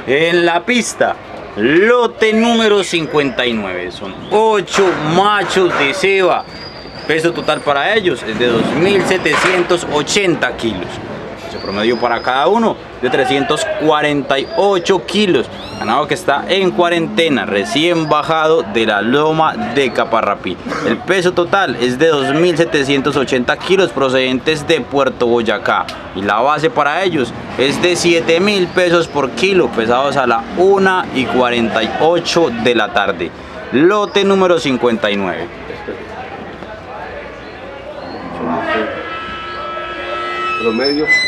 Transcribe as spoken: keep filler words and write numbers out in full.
En la pista, lote número cincuenta y nueve, son ocho machos de ceba. Peso total para ellos es de dos mil setecientos ochenta kilos. El promedio para cada uno de trescientos cuarenta y ocho kilos. Ganado que está en cuarentena, recién bajado de la loma de Caparrapí. El peso total es de dos mil setecientos ochenta kilos procedentes de Puerto Boyacá. Y la base para ellos es de siete mil pesos por kilo, pesados a la una y cuarenta y ocho de la tarde. Lote número cincuenta y nueve. Promedio.